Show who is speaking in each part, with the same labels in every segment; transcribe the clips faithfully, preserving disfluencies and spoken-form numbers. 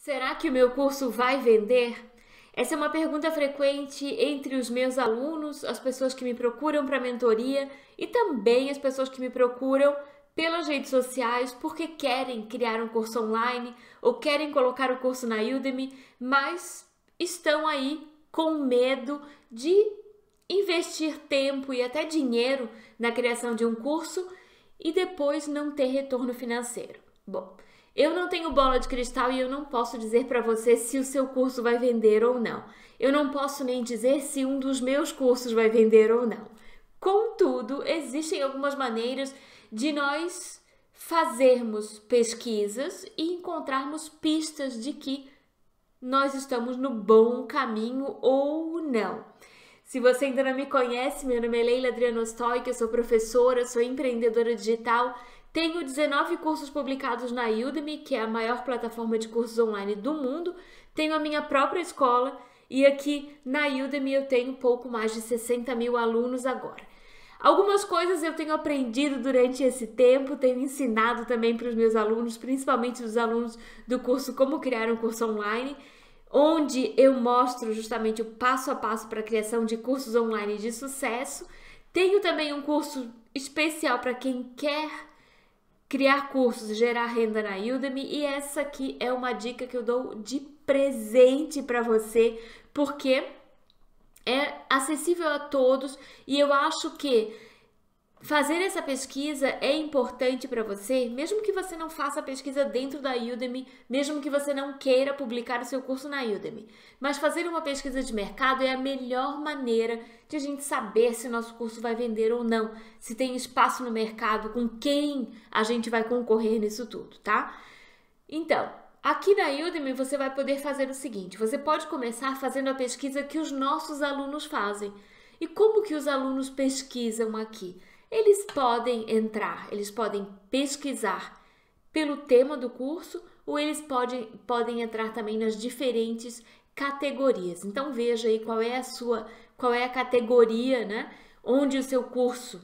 Speaker 1: Será que o meu curso vai vender? Essa é uma pergunta frequente entre os meus alunos, as pessoas que me procuram para mentoria e também as pessoas que me procuram pelas redes sociais porque querem criar um curso online ou querem colocar o curso na Udemy, mas estão aí com medo de investir tempo e até dinheiro na criação de um curso e depois não ter retorno financeiro. Bom, eu não tenho bola de cristal e eu não posso dizer para você se o seu curso vai vender ou não. Eu não posso nem dizer se um dos meus cursos vai vender ou não. Contudo, existem algumas maneiras de nós fazermos pesquisas e encontrarmos pistas de que nós estamos no bom caminho ou não. Se você ainda não me conhece, meu nome é Leila Adrianostoic, eu sou professora, sou empreendedora digital. Tenho dezenove cursos publicados na Udemy, que é a maior plataforma de cursos online do mundo. Tenho a minha própria escola e aqui na Udemy eu tenho pouco mais de sessenta mil alunos agora. Algumas coisas eu tenho aprendido durante esse tempo, tenho ensinado também para os meus alunos, principalmente os alunos do curso Como Criar um Curso Online, onde eu mostro justamente o passo a passo para a criação de cursos online de sucesso. Tenho também um curso especial para quem quer criar cursos e gerar renda na Udemy, e essa aqui é uma dica que eu dou de presente para você, porque é acessível a todos e eu acho que fazer essa pesquisa é importante para você, mesmo que você não faça a pesquisa dentro da Udemy, mesmo que você não queira publicar o seu curso na Udemy. Mas fazer uma pesquisa de mercado é a melhor maneira de a gente saber se o nosso curso vai vender ou não, se tem espaço no mercado, com quem a gente vai concorrer nisso tudo, tá? Então, aqui na Udemy você vai poder fazer o seguinte, você pode começar fazendo a pesquisa que os nossos alunos fazem. E como que os alunos pesquisam aqui? Eles podem entrar, eles podem pesquisar pelo tema do curso ou eles podem, podem entrar também nas diferentes categorias. Então veja aí qual é a sua, qual é a categoria, né, onde o seu curso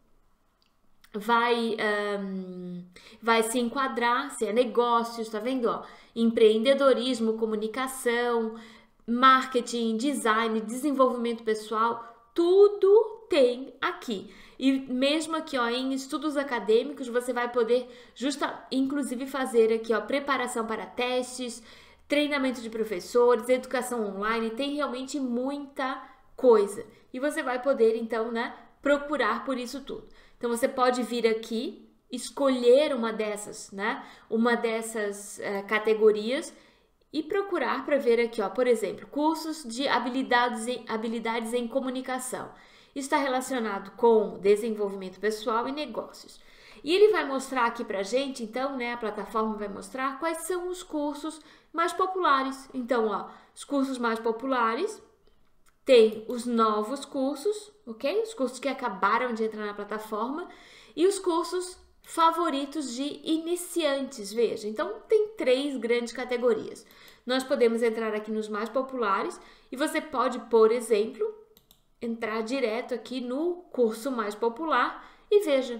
Speaker 1: vai, um, vai se enquadrar, se é negócios, tá vendo? Ó, empreendedorismo, comunicação, marketing, design, desenvolvimento pessoal, tudo tem aqui. E mesmo aqui, ó, em estudos acadêmicos, você vai poder, justa, inclusive, fazer aqui, ó, preparação para testes, treinamento de professores, educação online, tem realmente muita coisa. E você vai poder, então, né, procurar por isso tudo. Então, você pode vir aqui, escolher uma dessas, né, uma dessas uh, categorias e procurar para ver aqui, ó, por exemplo, cursos de habilidades em, habilidades em comunicação. Está relacionado com desenvolvimento pessoal e negócios. E ele vai mostrar aqui pra gente, então, né, a plataforma vai mostrar quais são os cursos mais populares. Então, ó, os cursos mais populares, tem os novos cursos, ok? Os cursos que acabaram de entrar na plataforma e os cursos favoritos de iniciantes, veja. Então, tem três grandes categorias. Nós podemos entrar aqui nos mais populares e você pode, por exemplo, entrar direto aqui no curso mais popular e veja,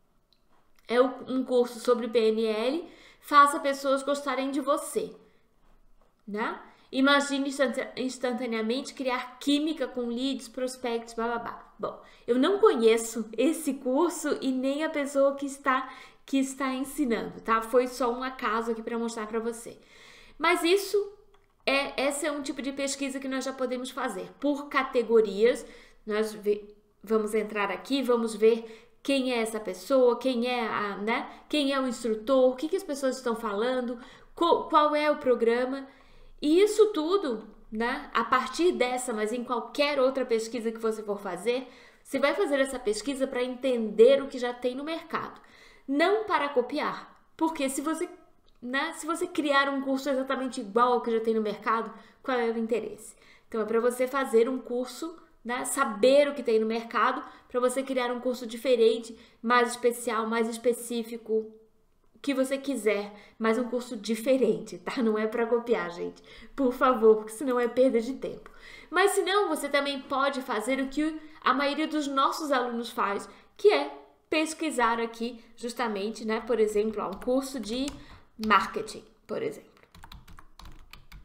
Speaker 1: é um curso sobre P N L, faça pessoas gostarem de você, né? Imagine instantaneamente criar química com leads, prospects, blá, blá, blá. Bom, eu não conheço esse curso e nem a pessoa que está, que está ensinando, tá? Foi só um acaso aqui para mostrar para você. Mas isso É, esse é um tipo de pesquisa que nós já podemos fazer por categorias. Nós ve, vamos entrar aqui, vamos ver quem é essa pessoa, quem é, a, né, quem é o instrutor, o que, que as pessoas estão falando, qual, qual é o programa. E isso tudo, né, a partir dessa, mas em qualquer outra pesquisa que você for fazer, você vai fazer essa pesquisa para entender o que já tem no mercado, não para copiar, porque se você Né? Se você criar um curso exatamente igual ao que já tem no mercado, qual é o interesse? Então é para você fazer um curso, né? Saber o que tem no mercado, para você criar um curso diferente, mais especial, mais específico, o que você quiser, mas um curso diferente, tá? Não é para copiar, gente. Por favor, porque senão é perda de tempo. Mas se não, você também pode fazer o que a maioria dos nossos alunos faz, que é pesquisar aqui justamente, né? Por exemplo, ó, um curso de marketing, por exemplo.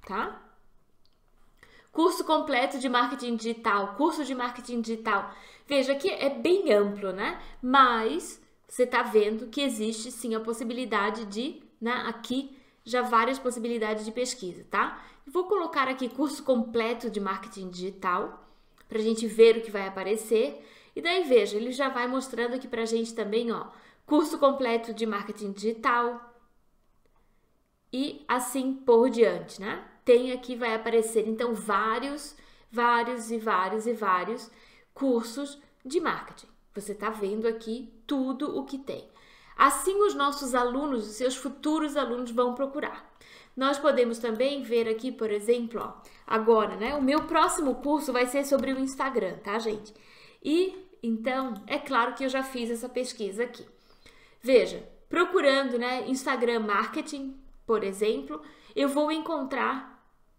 Speaker 1: tá? Curso completo de marketing digital, curso de marketing digital. Veja que é bem amplo, né? Mas você tá vendo que existe sim a possibilidade de, né? Aqui já várias possibilidades de pesquisa, tá? Vou colocar aqui curso completo de marketing digital pra gente ver o que vai aparecer. E daí veja, ele já vai mostrando aqui pra gente também, ó, curso completo de marketing digital e assim por diante, né? Tem aqui, vai aparecer, então, vários, vários e vários e vários cursos de marketing. Você tá vendo aqui tudo o que tem. Assim, os nossos alunos, os seus futuros alunos vão procurar. Nós podemos também ver aqui, por exemplo, ó, agora, né? O meu próximo curso vai ser sobre o Instagram, tá, gente? E, então, é claro que eu já fiz essa pesquisa aqui. Veja, procurando, né, Instagram Marketing, por exemplo, eu vou encontrar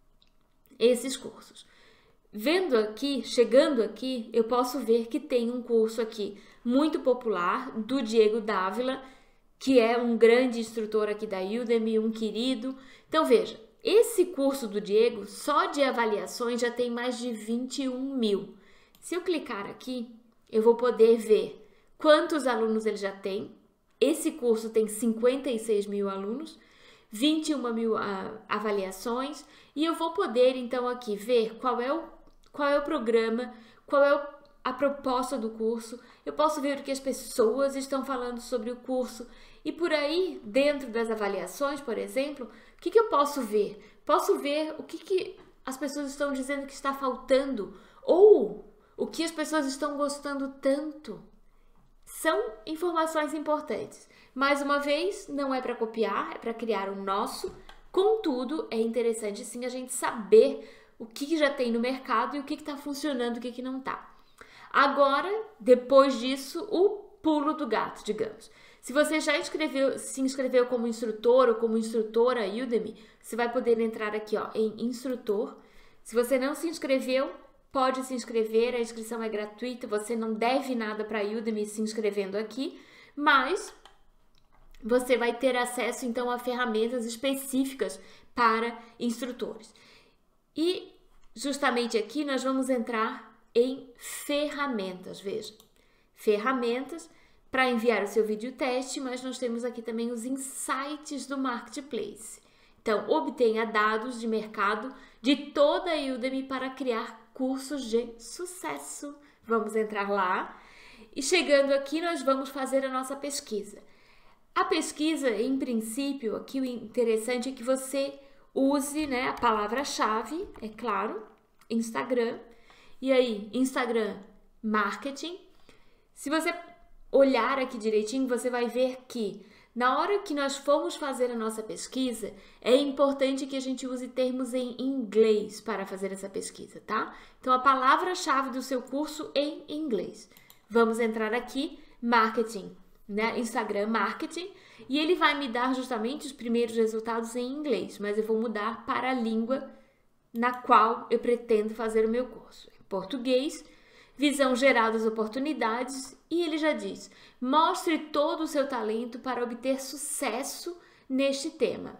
Speaker 1: esses cursos. Vendo aqui, chegando aqui, eu posso ver que tem um curso aqui muito popular do Diego Dávila, que é um grande instrutor aqui da Udemy, um querido. Então veja, esse curso do Diego, só de avaliações já tem mais de vinte e um mil. Se eu clicar aqui, eu vou poder ver quantos alunos ele já tem. Esse curso tem cinquenta e seis mil alunos, vinte e uma mil uh, avaliações, e eu vou poder então aqui ver qual é o, qual é o programa, qual é o, a proposta do curso. Eu posso ver o que as pessoas estão falando sobre o curso, e por aí, dentro das avaliações, por exemplo, o que, que eu posso ver? Posso ver o que, que as pessoas estão dizendo que está faltando, ou o que as pessoas estão gostando tanto. São informações importantes. Mais uma vez, não é para copiar, é para criar o nosso. Contudo, é interessante sim a gente saber o que já tem no mercado e o que está funcionando e o que, que não está. Agora, depois disso, o pulo do gato, digamos. Se você já inscreveu, se inscreveu como instrutor ou como instrutora Udemy, você vai poder entrar aqui, ó, em instrutor. Se você não se inscreveu, pode se inscrever, a inscrição é gratuita, você não deve nada para a Udemy se inscrevendo aqui, mas você vai ter acesso então a ferramentas específicas para instrutores. E justamente aqui nós vamos entrar em ferramentas, veja. Ferramentas para enviar o seu vídeo teste, mas nós temos aqui também os insights do Marketplace. Então, obtenha dados de mercado de toda a Udemy para criar cursos de sucesso. Vamos entrar lá e chegando aqui nós vamos fazer a nossa pesquisa. A pesquisa, em princípio, aqui o interessante é que você use, né, a palavra-chave, é claro, Instagram, e aí Instagram Marketing. Se você olhar aqui direitinho, você vai ver que na hora que nós formos fazer a nossa pesquisa, é importante que a gente use termos em inglês para fazer essa pesquisa, tá? Então, a palavra-chave do seu curso em inglês. Vamos entrar aqui, marketing, né? Instagram Marketing, e ele vai me dar justamente os primeiros resultados em inglês, mas eu vou mudar para a língua na qual eu pretendo fazer o meu curso. Em português, visão geral das oportunidades, e ele já diz, mostre todo o seu talento para obter sucesso neste tema.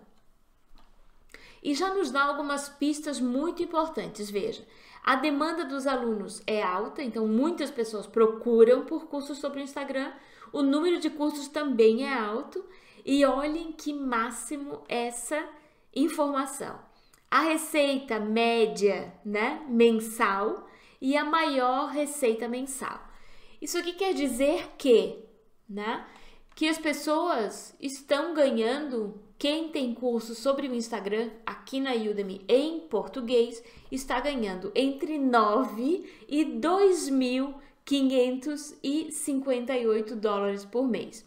Speaker 1: E já nos dá algumas pistas muito importantes, veja. A demanda dos alunos é alta, então muitas pessoas procuram por cursos sobre o Instagram, o número de cursos também é alto, e olhem que máximo essa informação. A receita média, né, mensal, e a maior receita mensal. Isso aqui quer dizer que, né, que as pessoas estão ganhando, quem tem curso sobre o Instagram aqui na Udemy em português, está ganhando entre nove e dois mil quinhentos e cinquenta e oito dólares por mês.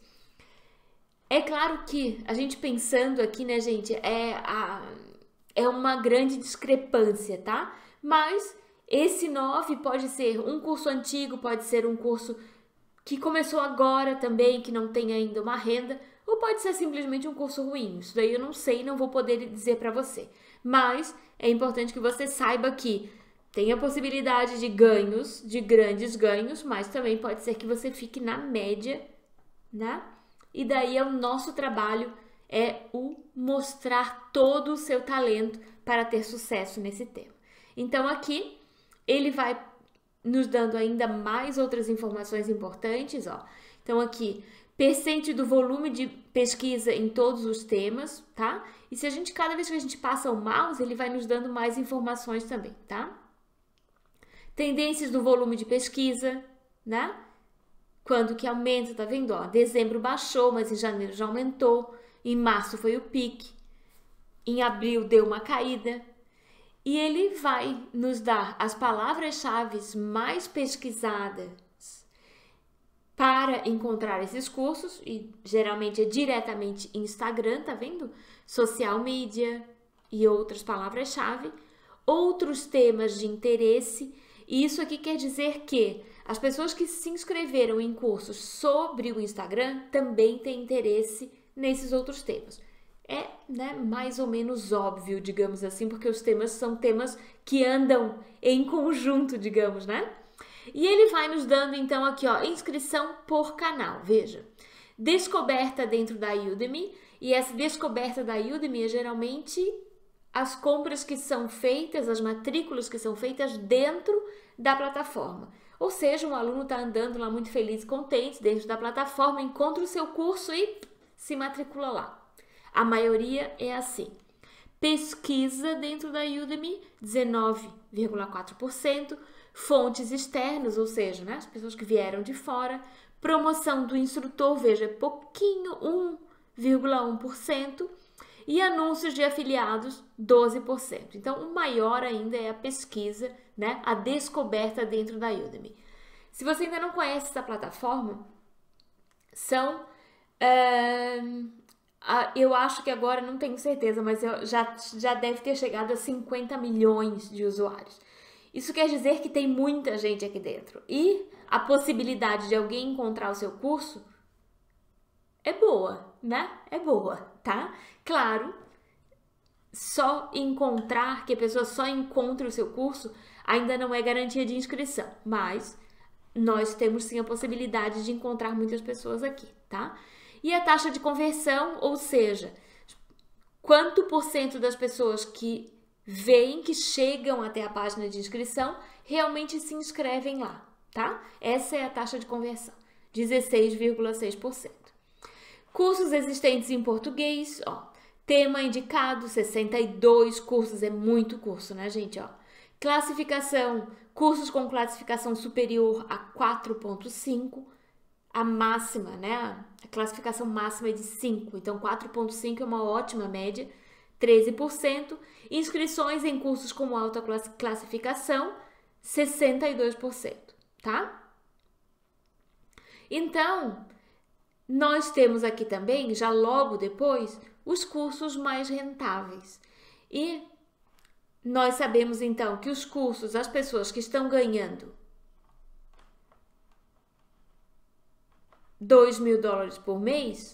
Speaker 1: É claro que a gente pensando aqui, né, gente, é, a, é uma grande discrepância, tá? Mas esse nove pode ser um curso antigo, pode ser um curso que começou agora também, que não tem ainda uma renda, ou pode ser simplesmente um curso ruim. Isso daí eu não sei, não vou poder dizer para você. Mas é importante que você saiba que tem a possibilidade de ganhos, de grandes ganhos, mas também pode ser que você fique na média, né? E daí é o nosso trabalho, é o mostrar todo o seu talento para ter sucesso nesse tema. Então aqui ele vai nos dando ainda mais outras informações importantes, ó. Então aqui, percente do volume de pesquisa em todos os temas, tá? E se a gente, cada vez que a gente passa o mouse, ele vai nos dando mais informações também, tá? Tendências do volume de pesquisa, né? Quando que aumenta, tá vendo? Ó, dezembro baixou, mas em janeiro já aumentou. Em março foi o pique. Em abril deu uma caída. E ele vai nos dar as palavras-chave mais pesquisadas para encontrar esses cursos. E geralmente é diretamente Instagram, tá vendo? Social media e outras palavras-chave. Outros temas de interesse. E isso aqui quer dizer que as pessoas que se inscreveram em cursos sobre o Instagram também têm interesse nesses outros temas. É, né, mais ou menos óbvio, digamos assim, porque os temas são temas que andam em conjunto, digamos, né? E ele vai nos dando, então, aqui, ó, inscrição por canal. Veja, descoberta dentro da Udemy. E essa descoberta da Udemy é geralmente as compras que são feitas, as matrículas que são feitas dentro da plataforma. Ou seja, um aluno está andando lá muito feliz e contente dentro da plataforma, encontra o seu curso e se matricula lá. A maioria é assim. Pesquisa dentro da Udemy, dezenove vírgula quatro por cento. Fontes externas, ou seja, né, as pessoas que vieram de fora. Promoção do instrutor, veja, é pouquinho, um vírgula um por cento. E anúncios de afiliados, doze por cento. Então, o maior ainda é a pesquisa, né, a descoberta dentro da Udemy. Se você ainda não conhece essa plataforma, são... Uh, eu acho que agora, não tenho certeza, mas eu já, já deve ter chegado a cinquenta milhões de usuários. Isso quer dizer que tem muita gente aqui dentro. E a possibilidade de alguém encontrar o seu curso é boa, né? É boa, tá? Claro, só encontrar, que a pessoa só encontre o seu curso, ainda não é garantia de inscrição. Mas nós temos sim a possibilidade de encontrar muitas pessoas aqui, tá? E a taxa de conversão, ou seja, quanto por cento das pessoas que veem, que chegam até a página de inscrição, realmente se inscrevem lá, tá? Essa é a taxa de conversão, dezesseis vírgula seis por cento. Cursos existentes em português, ó, tema indicado, sessenta e dois cursos, é muito curso, né, gente, ó. Classificação, cursos com classificação superior a quatro ponto cinco. A máxima, né? A classificação máxima é de cinco, então quatro ponto cinco é uma ótima média, treze por cento. Inscrições em cursos com alta classificação, sessenta e dois por cento, tá? Então, nós temos aqui também, já logo depois, os cursos mais rentáveis. E nós sabemos, então, que os cursos, as pessoas que estão ganhando dois mil dólares por mês,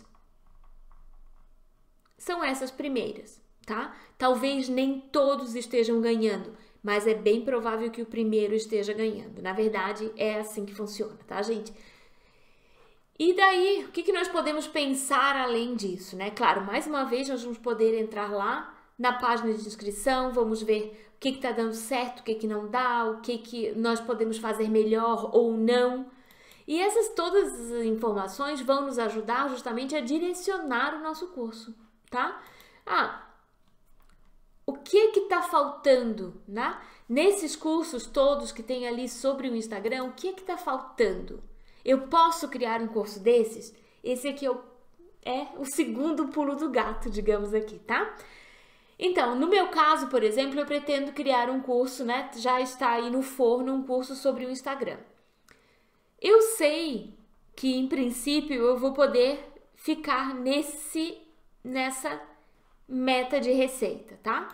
Speaker 1: são essas primeiras, tá? Talvez nem todos estejam ganhando, mas é bem provável que o primeiro esteja ganhando. Na verdade, é assim que funciona, tá, gente? E daí, o que, que nós podemos pensar além disso, né? Claro, mais uma vez, nós vamos poder entrar lá na página de inscrição, vamos ver o que está dando certo, o que, que não dá, o que, que nós podemos fazer melhor ou não. E essas todas as informações vão nos ajudar justamente a direcionar o nosso curso, tá? Ah, o que que tá faltando, né? Nesses cursos todos que tem ali sobre o Instagram, o que que tá faltando? Eu posso criar um curso desses? Esse aqui é o, é o segundo pulo do gato, digamos aqui, tá? Então, no meu caso, por exemplo, eu pretendo criar um curso, né? Já está aí no forno um curso sobre o Instagram. Eu sei que, em princípio, eu vou poder ficar nesse, nessa meta de receita, tá?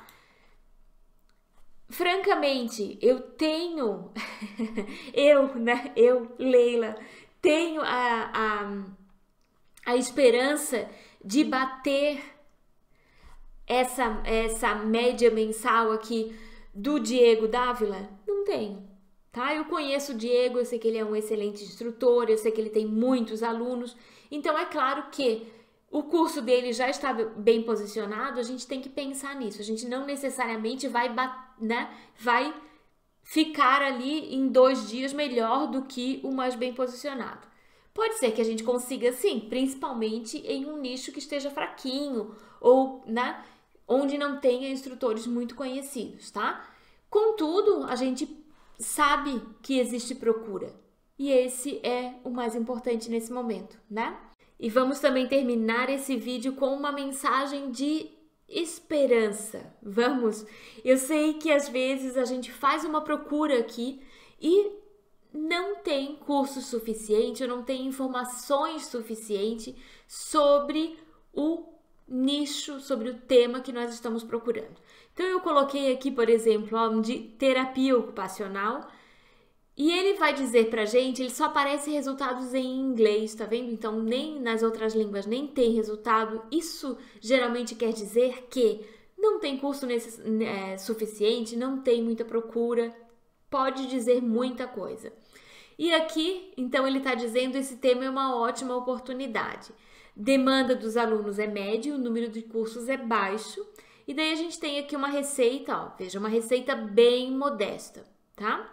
Speaker 1: Francamente, eu tenho, eu, né, eu, Leila, tenho a, a, a esperança de bater essa, essa média mensal aqui do Diego Dávila? Não tenho. Tá? Eu conheço o Diego, eu sei que ele é um excelente instrutor, eu sei que ele tem muitos alunos, então é claro que o curso dele já está bem posicionado, a gente tem que pensar nisso. A gente não necessariamente vai, né, vai ficar ali em dois dias melhor do que o mais bem posicionado. Pode ser que a gente consiga sim, principalmente em um nicho que esteja fraquinho ou, né, onde não tenha instrutores muito conhecidos, tá? Contudo, a gente sabe que existe procura e esse é o mais importante nesse momento, né? E vamos também terminar esse vídeo com uma mensagem de esperança. Vamos? Eu sei que às vezes a gente faz uma procura aqui e não tem curso suficiente, ou não tem informações suficientes sobre o nicho, sobre o tema que nós estamos procurando. Então eu coloquei aqui, por exemplo, ó, de terapia ocupacional, e ele vai dizer pra gente, ele só aparece resultados em inglês, tá vendo? Então nem nas outras línguas nem tem resultado. Isso geralmente quer dizer que não tem curso nesse, é, suficiente, não tem muita procura, pode dizer muita coisa. E aqui, então, ele está dizendo que esse tema é uma ótima oportunidade. Demanda dos alunos é média, o número de cursos é baixo. E daí a gente tem aqui uma receita, ó, veja, uma receita bem modesta, tá?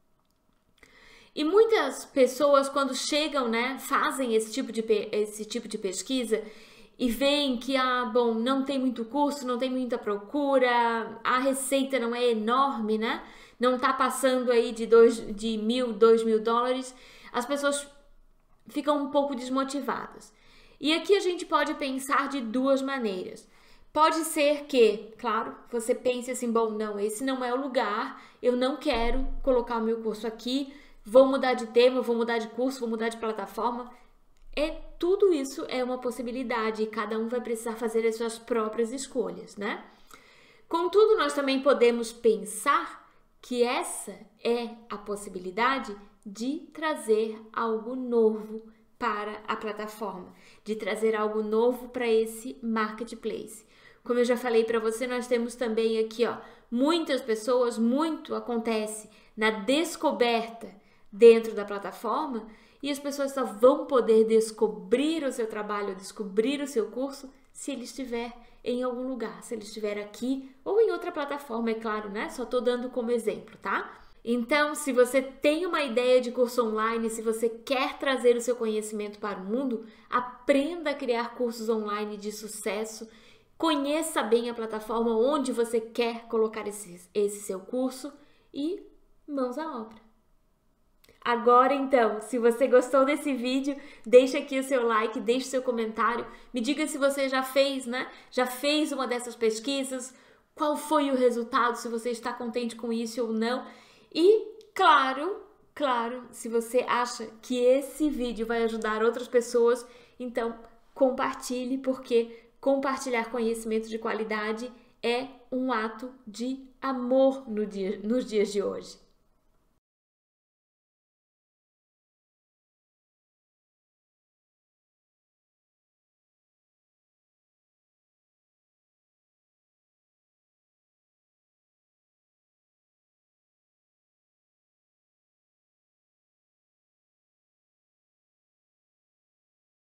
Speaker 1: E muitas pessoas, quando chegam, né, fazem esse tipo de, esse tipo de pesquisa e veem que, ah, bom, não tem muito curso, não tem muita procura, a receita não é enorme, né? Não tá passando aí de, dois, de mil, dois mil dólares, as pessoas ficam um pouco desmotivadas. E aqui a gente pode pensar de duas maneiras. Pode ser que, claro, você pense assim, bom, não, esse não é o lugar, eu não quero colocar o meu curso aqui, vou mudar de tema, vou mudar de curso, vou mudar de plataforma. É, tudo isso é uma possibilidade e cada um vai precisar fazer as suas próprias escolhas, né? Contudo, nós também podemos pensar que essa é a possibilidade de trazer algo novo para a plataforma, de trazer algo novo para esse marketplace. Como eu já falei para você, nós temos também aqui, ó, muitas pessoas, muito acontece na descoberta dentro da plataforma e as pessoas só vão poder descobrir o seu trabalho, descobrir o seu curso se ele estiver em algum lugar, se ele estiver aqui ou em outra plataforma, é claro, né? Só tô dando como exemplo, tá? Então, se você tem uma ideia de curso online, se você quer trazer o seu conhecimento para o mundo, aprenda a criar cursos online de sucesso, conheça bem a plataforma onde você quer colocar esse, esse seu curso e mãos à obra. Agora então, se você gostou desse vídeo, deixa aqui o seu like, deixa o seu comentário, me diga se você já fez, né? Já fez uma dessas pesquisas, qual foi o resultado, se você está contente com isso ou não. E, claro, claro, se você acha que esse vídeo vai ajudar outras pessoas, então compartilhe, porque compartilhar conhecimento de qualidade é um ato de amor no dia, nos dias de hoje.